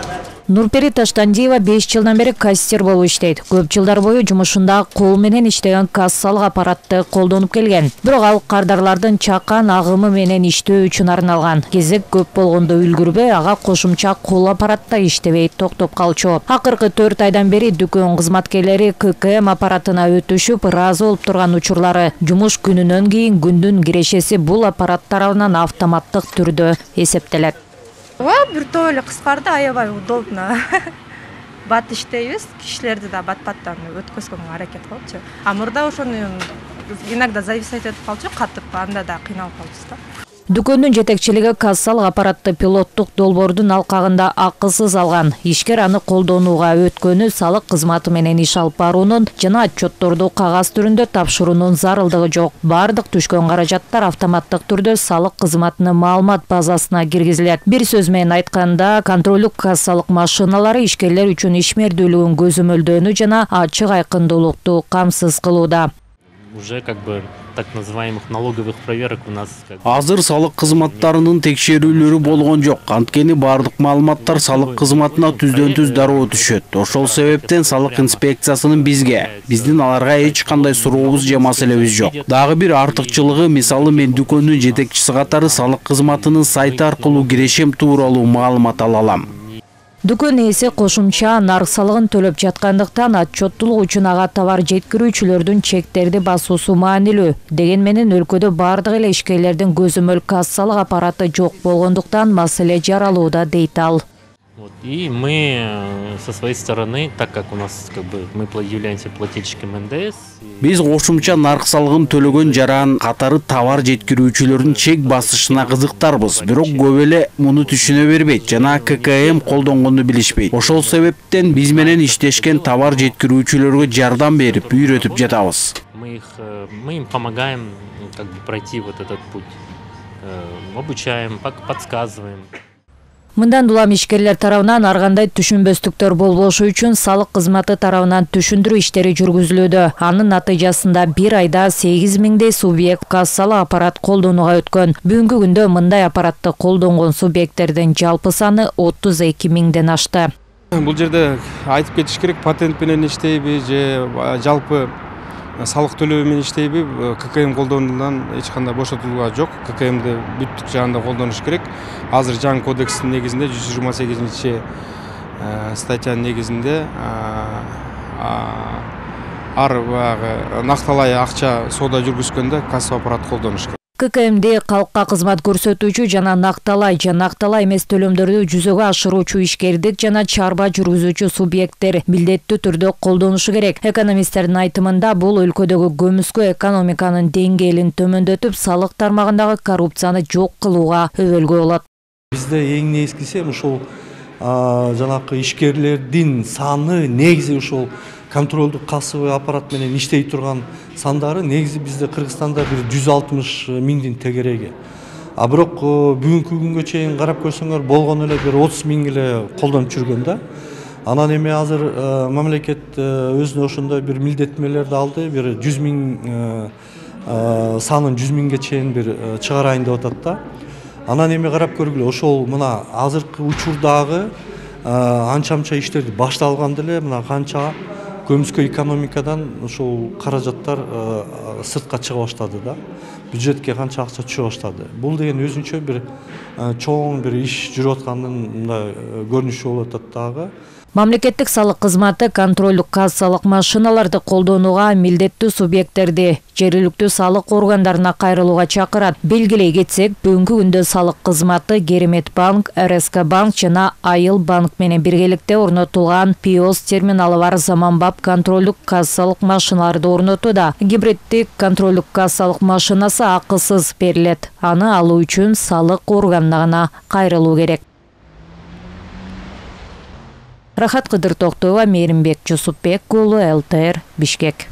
Нурпери Таштандиева 5 жылдан бери кассир болуп иштейт. Көп жылдар бою жумушунда кол менен иштеген кассалык аппаратты колдонуп келген. Бирок ал кардарлардын чакан агымы менен иштөө үчүн арналган. Кезек көп болгондо үлгүрбөй ага кошумча кол аппаратта иштебей токтоп калчу. Акыркы 4 айдан бери дүкөн кызматкерлери ККМ аппаратына өтүшүп, ыраазы болуп турган учурлары. Жумуш күнүнөн кийин күндүн кирешеси бул аппарат тарабынан автоматтык түрдө эсептелет. Биртөө эле кыскарды, аябай удобно. Бат иштейбиз, кишилерди да бат-баттан өткөзгөнгө аракет кылчу. А мурда ошону иногда зависать этип калчу, катып, анда да кыйналып калчубуз да. Дүкөндүн жетекчилиги кассалык аппаратты пилоттук долбоордун алкагында акысыз алган. Ишкер аны колдонууга өткөнү салык кызматы менен иш алып баруунун жана отчетторду кагаз түрүндө тапшыруунун зарылдыгы жок. Бардык түшкөн каражаттар автоматтык түрдө салык кызматынын маалымат базасына киргизилет. Бир сөз менен айтканда, контролдук кассалык машиналары ишкерлер үчүн ишмердүүлүгүн көзөмөлдөөнү жана ачык айкындуулукту камсыз кылууда. Уже так называемых налоговых проверок у нас азыр салык кызматтарынын текшерүүлөрү болгон жок. Анткени бардык маалыматтар салык кызматына түздөн-түз дароо түшөт. Ошол себептен салык инспекциясынын биздин аларга эч кандай сурообуз же маселебиз жок. Дагы бир артыкчылыгы, мисалы мен дүкөндүн жетекчиси катары салык кызматынын сайты аркылуу кирешем тууралуу маалымат ала алам. Дүкөн ээси кошумча нарк салыгын төлөп жаткандыктан отчеттуулук үчүн ага товар жеткирүүчүлөрдүн чектерди басуусу маанилүү. Деген менен өлкөдө бардык эле ишкерлердин көзөмөл кассалык аппараты жок болгондуктан маселе жаралууда дейт ал. И мы со своей стороны, так как у нас мы являемся плательщиком НДС. Биз кошумча нарк салыгын төлөгөн жаран катары товар жеткирүүчүлөрдүн чек басышына кызыктарбыз. Бирок көп эле муну түшүнө бербейт жана ККМ колдонгонду билишпейт. Ошол себептен биз менен иштешкен товар жеткирүүчүлөргө жардам берип, үйрөтүп жатабыз. Мы им помогаем пройти вот этот путь. Обучаем, подсказываем. Мындан улам ишкерлер тарабынан ар кандай түшүнбөстүктөр болбошу үчүн салык кызматы тарабынан түшүндүрүү иштери жүргүзүлүүдө. Анын натыйжасында 1 айда 8 миңдей субъект кассалык аппарат колдонууга өткөн. Бүгүнкү күндө мындай аппаратты колдонгон субъекттердин жалпы саны 32 миңден ашты. Бул жерде айтып кетиш керек, патент менен иштейби же жалпы салык төлөө менен иштейби, ККМ колдонуудан эч кандай бошотулууга жок. ККМди бүттүк жаанда колдонуш керек. Азыр жаңы кодекстин негизинде 128 статьянын негизинде ар накталай акча соода жүргүзгөндө касса аппарат колдонуш керек. ККМди калкка кызмат көрсөтүүчү жана накталай эмес төлөмдөрдү жүзөгө ашыруучу ишкердик жана чарба жүргүзүүчү субъекттер милдеттүү түрдө колдонушу керек. Экономисттердин айтымында бул өлкөдөгү көмүскө экономиканын деңгээлин төмөндөтүп, салык тармагындагы коррупцияны жок кылууга өбөлгө болот. Бизде эң негизгиси ушул жанакы ишкерлердин саны негизи ушул контролдук кассовый аппарат менен иштей турган сандары негизи бизде Кыргызстанда бир 160 миңдин тегереги. А бирок бүгүнкү күнгө чейин карап көрсөңөр болгону эле бир 30 миң эле колдонуп жүргөн да. Анан эми азыр мамлекет өзүнө ошондой бир милдеттенмелерди алды, бир 100 миң санын 100 миңге чейин бир чыгарайын деп атат да. Анан эми карап көргүлө, ошол мына азыркы учурдагы анча-мынча иштерди башталганда эле мына канча көмүскө экономикадан ушул каражаттар сыртка чыга баштады да. Бюджетке канча акча түшө баштады. Бул деген өзүнчө бир чоң бир иш жүрүп аткандын көрүнүшү болуп атат дагы. Мамлекеттик салык кызматы контролдук кассалык машиналарды колдонууга милдеттүү субъекттерди жергиликтүү салык органдарына кайрылууга чакырат. Белгилей кетсек, бүгүнкү күндө салык кызматы Керемет банк, РСК банк жана Айыл банк менен биргеликте орнотулган POS терминалы бар заманбап контролдук кассалык машиналарды орнотууда. Гибриддик контролдук кассалык машинасы акысыз берилет. Аны алуу үчүн салык органына гана кайрылуу керек. Рахат Кыдыр Токтова, Мейримбек Жусупбек уулу, ЛТР, Бишкек.